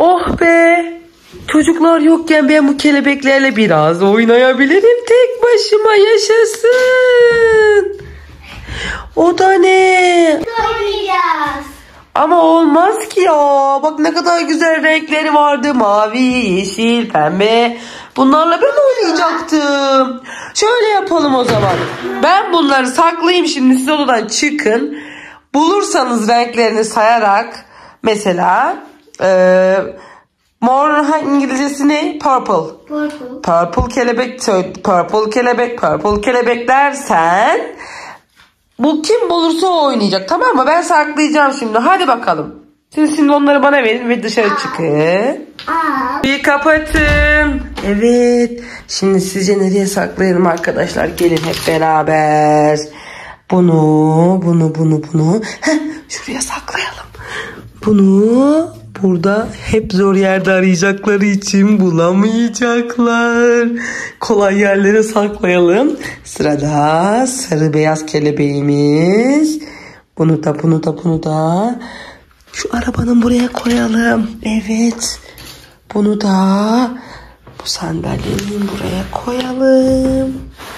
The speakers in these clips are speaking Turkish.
Oh be. Çocuklar yokken ben bu kelebeklerle biraz oynayabilirim. Tek başıma yaşasın. O da ne? Oynayacağız. Ama olmaz ki ya. Bak ne kadar güzel renkleri vardı. Mavi, yeşil, pembe. Bunlarla ben oynayacaktım. Şöyle yapalım o zaman. Ben bunları saklayayım şimdi. Siz odadan çıkın. Bulursanız renklerini sayarak. Mesela mor İngilizcesi ne? Purple. Purple kelebek, purple kelebek, purple kelebek dersen bu kim bulursa o oynayacak, tamam mı? Ben saklayacağım şimdi. Hadi bakalım. Siz şimdi onları bana verin ve dışarı çıkın. Bir kapatın. Evet. Şimdi sizce nereye saklayalım arkadaşlar? Gelin hep beraber. Bunu. Heh, şuraya saklayalım. Bunu burada hep zor yerde arayacakları için bulamayacaklar. Kolay yerlere saklayalım. Sırada sarı beyaz kelebeğimiz. Bunu da şu arabanın buraya koyalım. Evet. Bunu da bu sandalyenin buraya koyalım.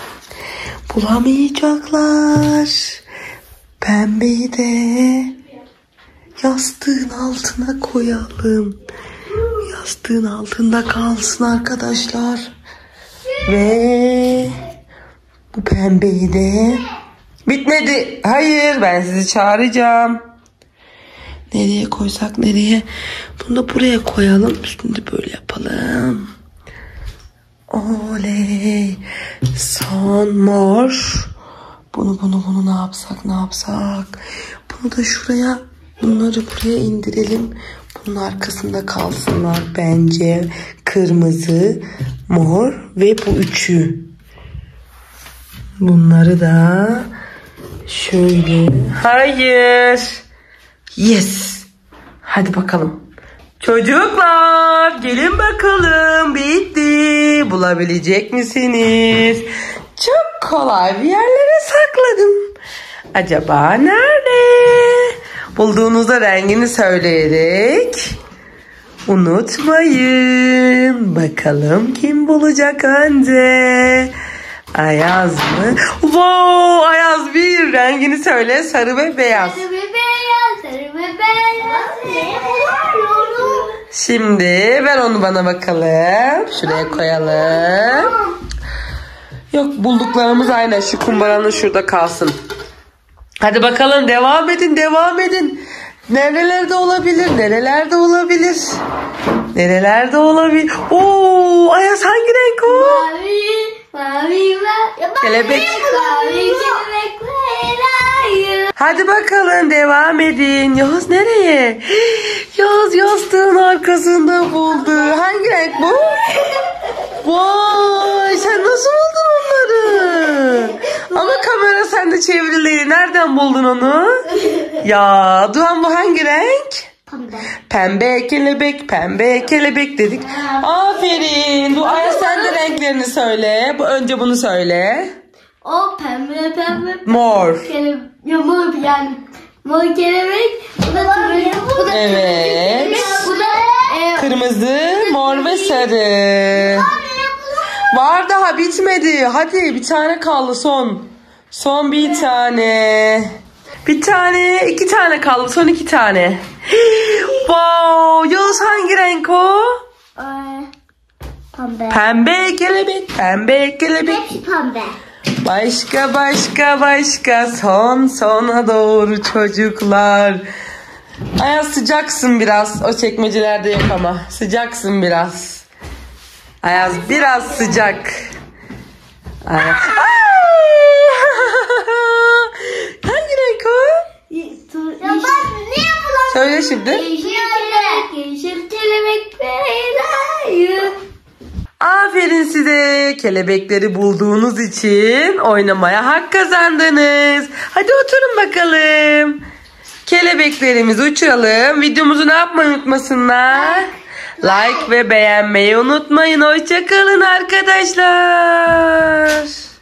Bulamayacaklar. Pembeyi de yastığın altına koyalım. Yastığın altında kalsın arkadaşlar. Ve bu pembeyi de bitmedi. Hayır, ben sizi çağıracağım. Nereye koysak nereye? Bunu da buraya koyalım. Üstünde böyle yapalım. Oley. Son mor. Bunu ne yapsak? Bunu da şuraya, bunları buraya indirelim. Bunun arkasında kalsınlar bence. Kırmızı, mor ve bu üçü. Bunları da şöyle. Hayır. Yes. Hadi bakalım. Çocuklar gelin bakalım. Bitti. Bulabilecek misiniz? Çok kolay bir yerlere sakladım. Acaba nerede? Bulduğunuzda rengini söyleyerek unutmayın. Bakalım kim bulacak önce? Ayaz mı? Wow, Ayaz bir rengini söyle. Sarı ve beyaz. Sarı ve beyaz. Şimdi ver onu bana bakalım. Şuraya koyalım. Yok, bulduklarımız aynen şu kumbaranın şurada kalsın. Hadi bakalım, devam edin. Nerelerde olabilir? Oo, Ayaz hangi renk o? Mavi. Kelebek. Mavi. Hadi bakalım, devam edin. Yağız nereye? Yağız yastığın arkasında buldu. Hangi renk bu? Vay, sen nasıl buldun onları? Ama kamera sende çevrili. Nereden buldun onu? Ya Duhan, bu hangi renk? Pembe kelebek dedik. Aferin. Duhan, sen de renklerini söyle. Önce bunu söyle. O pembe. Mor. Mor yani. Mor kelebek. Bu da turuncu. Bu da evet. Bu da kırmızı, mor ve sarı. Var, daha bitmedi. Hadi bir tane kaldı son. Son bir tane. Bir tane, 2 tane kaldı. Son 2 tane. Wow, Yağız hangi renk o? Pembe. Pembe kelebek. Hepsi pembe. Başka. Sona doğru çocuklar. Ayaz, sıcaksın biraz. O çekmecelerde yok ama. Sıcaksın biraz. Ayaz biraz sıcak. Ayaz. Hangi renk o? Ya ben niye bulamıyorum? Söyle şimdi. Yeşil kelebek beyler. Aferin size. Kelebekleri bulduğunuz için oynamaya hak kazandınız. Hadi oturun bakalım. Kelebeklerimizi uçuralım. Videomuzu ne yapmayı unutmasınlar? Like ve beğenmeyi unutmayın. Hoşça kalın arkadaşlar.